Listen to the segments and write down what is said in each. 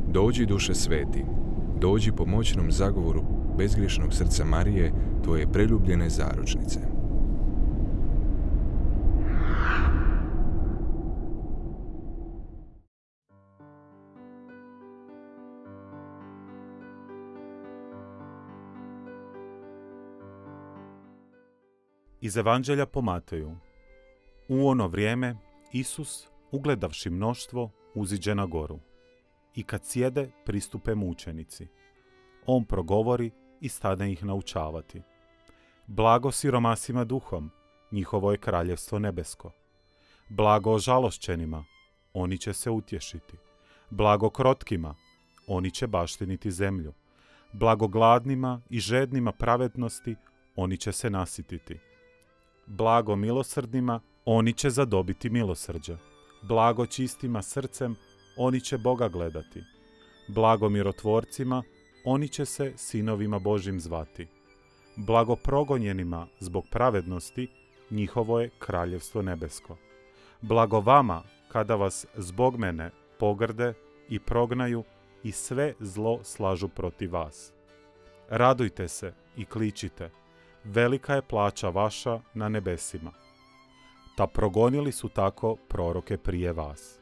Dođi, duše sveti, dođi po moćnom zagovoru bezgriješnog srca Marije, tvoje preljubljene zaručnice. Iz Evanđelja po Mateju. U ono vrijeme Isus, ugledavši mnoštvo, uziđe na goru. I kad sjede, pristupe mu učenici. On progovori i stane ih naučavati. Blago siromasima duhom, njihovo je kraljevstvo nebesko. Blago ožalošćenima, oni će se utješiti. Blago krotkima, oni će baštiniti zemlju. Blago gladnima i žednima pravednosti, oni će se nasititi. Blago milosrdnima, oni će zadobiti milosrđe. Blago čistima srcem, oni će Boga gledati. Blago mirotvorcima, oni će se sinovima Božjim zvati. Blago progonjenima zbog pravednosti, njihovo je kraljevstvo nebesko. Blago vama kada vas zbog mene pogrde i prognaju i sve zlo slažu protiv vas. Radujte se i kličite, velika je plaća vaša na nebesima. Ta progonili su tako proroke prije vas.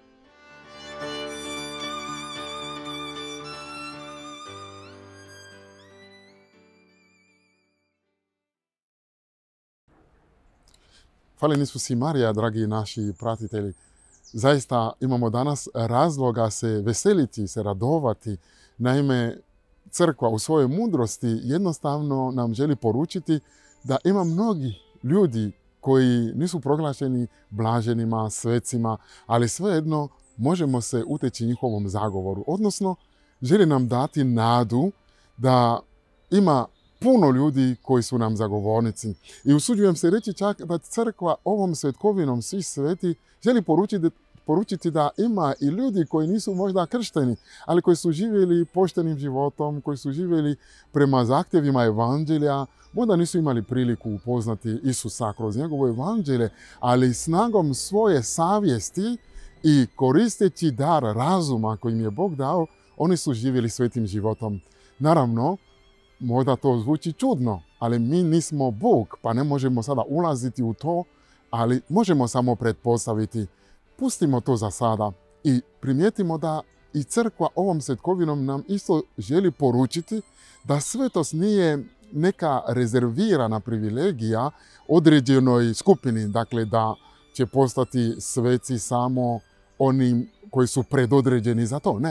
Hvala Isus i Marija, dragi naši pratitelji. Zaista imamo danas razloga se veseliti, se radovati. Naime, crkva u svojoj mudrosti jednostavno nam želi poručiti da ima mnogi ljudi koji nisu proglašeni blaženima, svecima, ali svejedno možemo se uteći njihovom zagovoru. Odnosno, želi nam dati nadu da ima puno ljudi koji su nam zagovornici. I usuđujem se reći čak da crkva ovom svetkovinom svih sveti želi poručiti da ima i ljudi koji nisu možda kršteni, ali koji su živjeli poštenim životom, koji su živjeli prema zahtjevima evanđelja, možda nisu imali priliku upoznati Isusa kroz njegovo evanđelje, ali snagom svoje savjesti i koristeći dar razuma koji im je Bog dao, oni su živjeli svetim životom. Naravno, možda to zvuči čudno, ali mi nismo Bog, pa ne možemo sada ulaziti u to, ali možemo samo pretpostaviti. Pustimo to za sada i primijetimo da i crkva ovom svetkovinom nam isto želi poručiti da svetost nije neka rezervirana privilegija određenoj skupini, dakle da će postati sveci samo oni koji su predodređeni za to. Ne,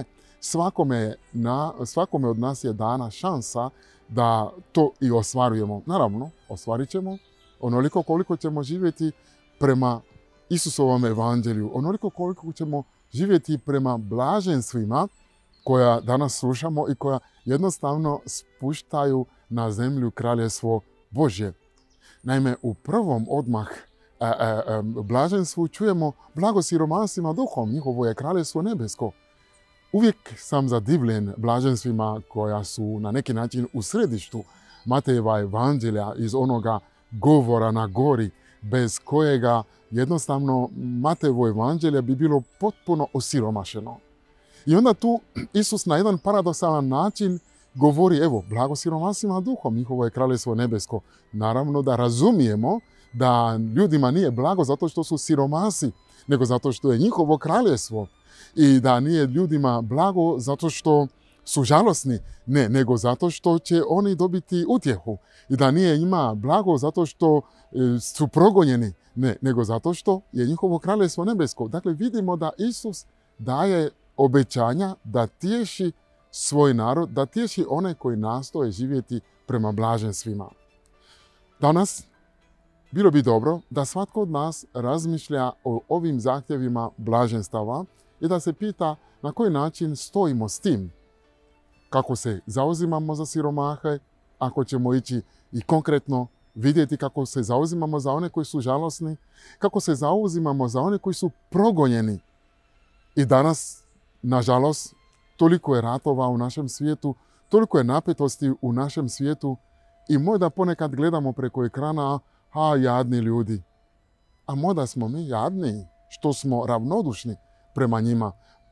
svakome od nas je dana šansa da to i ostvarujemo. Naravno, ostvarit ćemo onoliko koliko ćemo živjeti prema Isusovom evanđelju, onoliko koliko ćemo živjeti prema blaženstvima koja danas slušamo i koja jednostavno spuštaju na zemlju kraljevstvo Božje. Naime, u prvom odmah blaženstvu čujemo blago siromasima duhom, njihovo je kraljevstvo nebesko. Uvijek sam zadivljen blaženstvima koja su na neki način u središtu Matejeva evanđelja iz onoga govora na gori, bez kojega jednostavno Matejevo evanđelje bi bilo potpuno osiromašeno. I onda tu Isus na jedan paradoksalan način govori, evo, blago siromasima duhom, njihovo je kraljevstvo nebesko. Naravno da razumijemo da ljudima nije blago zato što su siromasi, nego zato što je njihovo kraljevstvo. I da nije ljudima blago zato što su žalosni, ne, nego zato što će oni dobiti utjehu. I da nije njima blago zato što su progonjeni, ne, nego zato što je njihovo kraljevstvo nebesko. Dakle, vidimo da Isus daje obećanja da tješi svoj narod, da tješi one koji nastoje živjeti prema blaženstvima. Danas bilo bi dobro da svatko od nas razmišlja o ovim zahtjevima blaženstava i da se pita na koji način stojimo s tim. Kako se zauzimamo za siromahe, ako ćemo ići i konkretno vidjeti kako se zauzimamo za one koji su žalosni, kako se zauzimamo za one koji su progonjeni. I danas, nažalost, toliko je ratova u našem svijetu, toliko je napetosti u našem svijetu i možda ponekad gledamo preko ekrana, jadni ljudi. A možda smo mi jadni, što smo ravnodušni prema njima.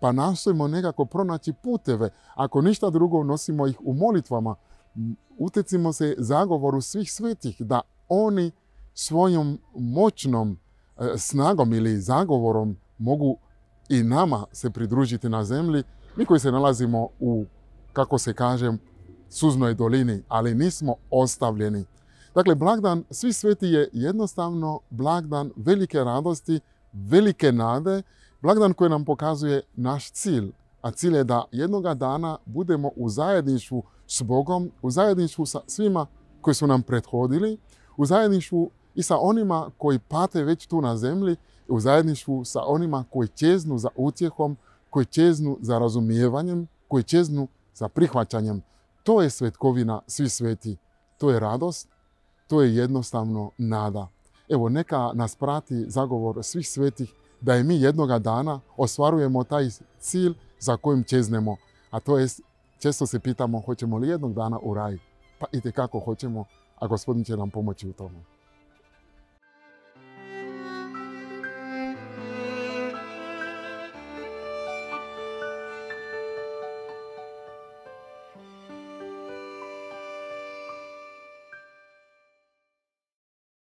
pa nastojimo nekako pronaći puteve. Ako ništa drugo, nosimo ih u molitvama. Utjecimo se zagovoru svih svetih, da oni svojom moćnom snagom ili zagovorom mogu i nama se pridružiti na zemlji, mi koji se nalazimo u, kako se kaže, suznoj dolini, ali nismo ostavljeni. Dakle, blagdan Svih sveti je jednostavno blagdan velike radosti, velike nade, blagdan koji nam pokazuje naš cilj. A cilj je da jednoga dana budemo u zajedništvu s Bogom, u zajedništvu sa svima koji su nam prethodili, u zajedništvu i sa onima koji pate već tu na zemlji, u zajedništvu sa onima koji čeznu za utjehom, koji čeznu za razumijevanjem, koji čeznu za prihvaćanjem. To je svetkovina Svih sveti. To je radost, to je jednostavno nada. Evo, neka nas prati zagovor svih svetih da i mi jednoga dana ostvarujemo taj cilj za kojim čeznemo. A to je, često se pitamo hoćemo li jednog dana u raj. Pa itekako hoćemo, a Gospodin će nam pomoći u tome.